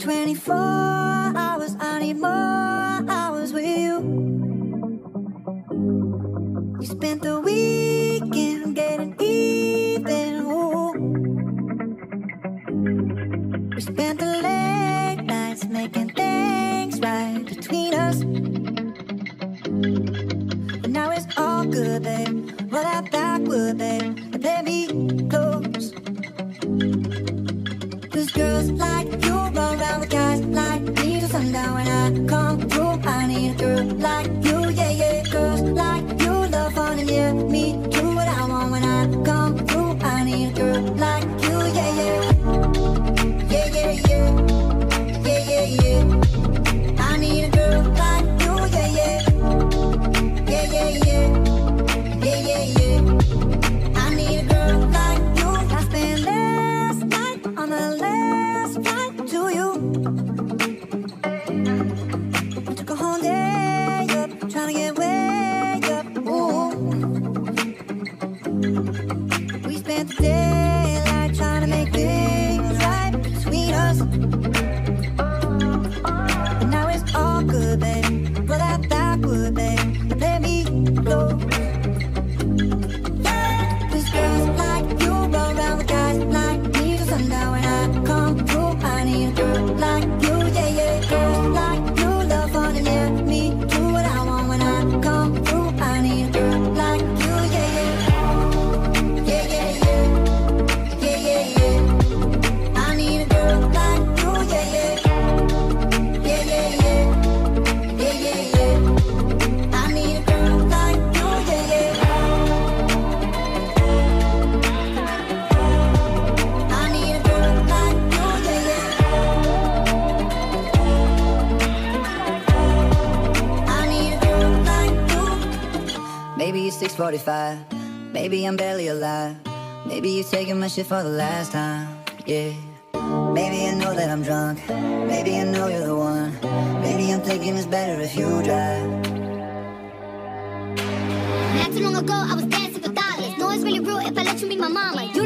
24 hours, I need more hours with you. We spent the weekend getting even, ooh. We spent the late nights making things right between us. But now it's all good, babe. Roll that backwood, babe, and play me close. Cause girls like you run around with guys like me till sundown. When I come through, I need a girl like you, yeah, yeah. Girls like you love fun and yeah, me do what I want. When I come through, I need a girl like you, yeah, yeah. Yeah, yeah, yeah. Yeah, yeah, yeah. I need a girl like you, yeah, yeah. Yeah, yeah, yeah. Yeah, yeah, yeah. I need a girl like you. I spent last night on the last flight to you. I took a whole day up, trying to get way up. Ooh. We spent the daylight trying to make things right between us. But now it's all good, babe. Roll that backwood, babe, and play me close. Cause girls like you run around with guys like me till sundown. When I come through, I need a girl like you, yeah, yeah. Girls like you love fun and yeah, me do what I want. When I come through, I need a girl like you, yeah, yeah. Yeah, yeah, yeah. Yeah, yeah, yeah. I need a girl like you, yeah, yeah. Yeah, yeah, yeah. Yeah, yeah, yeah. I need a girl like you, yeah, yeah. I need a girl like you, yeah, yeah. I need a girl like you. Maybe it's 6:45. Maybe I'm barely alive. Maybe you're taking my shit for the last time. Yeah. Maybe I know that I'm drunk. Maybe I know you're the one. Maybe I'm thinking it's better if you drive. Not too long ago, I was dancing for dollars. No, it's really real if I let you be my mama. You